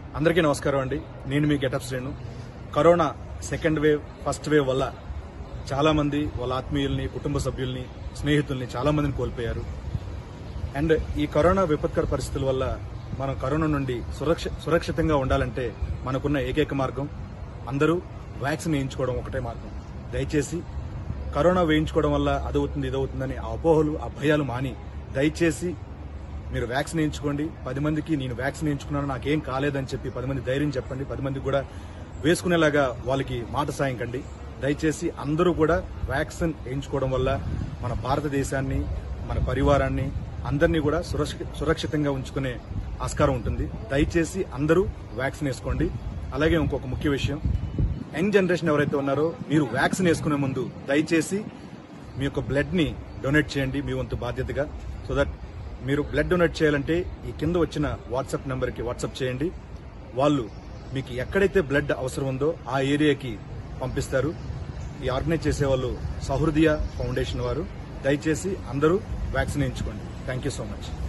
అందరికీ నమస్కారం అండి. నేను మీ getup Srinu. Corona second wave, first wave వల్ల చాలా మంది వాళ్ళ ఆత్మీయుల్ని, కుటుంబ సభ్యుల్ని, స్నేహితుల్ని చాలా మందిని కోల్పోయారు. అండ్ ఈ కరోనా విపత్కర పరిస్థితుల వల్ల మనం కరోనా నుండి సురక్షితంగా ఉండాలంటే మనకున్న ఏకైక మార్గం అందరూ వ్యాక్సిన్ వేయించుకోవడం ఒకటే మార్గం. దయచేసి కరోనా వేయించుకోవడం వల్ల అదవుతుంది ఇదవుతుందని ఆ అపోహలు, ఆ భయాలు మాని దయచేసి మీరు వ్యాక్సిన్ వేయించుకోండి. 10 మందికి నేను వ్యాక్సిన్ వేయించుకున్నాను, నాకేం కాలేదని చెప్పి 10 మంది ధైర్యం చెప్పండి. 10 మందికి కూడా వేసుకునేలాగా వాళ్ళకి మాట సాయం కండి. దయచేసి అందరూ కూడా వ్యాక్సిన్ వేయించుకోవడం వల్ల మన భారతదేశాన్ని, మన పరివారాన్ని, అందరినీ కూడా సురక్షితంగా ఉంచుకునే ఆస్కారం ఉంటుంది. దయచేసి అందరూ వ్యాక్సిన్ వేసుకోండి. అలాగే ఇంకొక ముఖ్య విషయం, యంగ్ జనరేషన్ ఎవరైతే ఉన్నారో మీరు వ్యాక్సిన్ వేసుకునే ముందు దయచేసి మీ యొక్క బ్లడ్ ని డొనేట్ చేయండి మీ వంతు బాధ్యతగా. సో దట్ మీరు బ్లడ్ డొనేట్ చేయాలంటే ఈ కింద వచ్చిన వాట్సాప్ నెంబర్కి వాట్సాప్ చేయండి. వాళ్ళు మీకు ఎక్కడైతే బ్లడ్ అవసరం ఉందో ఆ ఏరియాకి పంపిస్తారు. ఈ ఆర్గనైజ్ చేసేవాళ్ళు సహృదయ ఫౌండేషన్ వారు. దయచేసి అందరూ వ్యాక్సిన్ వేయించుకోండి. Thank you so much.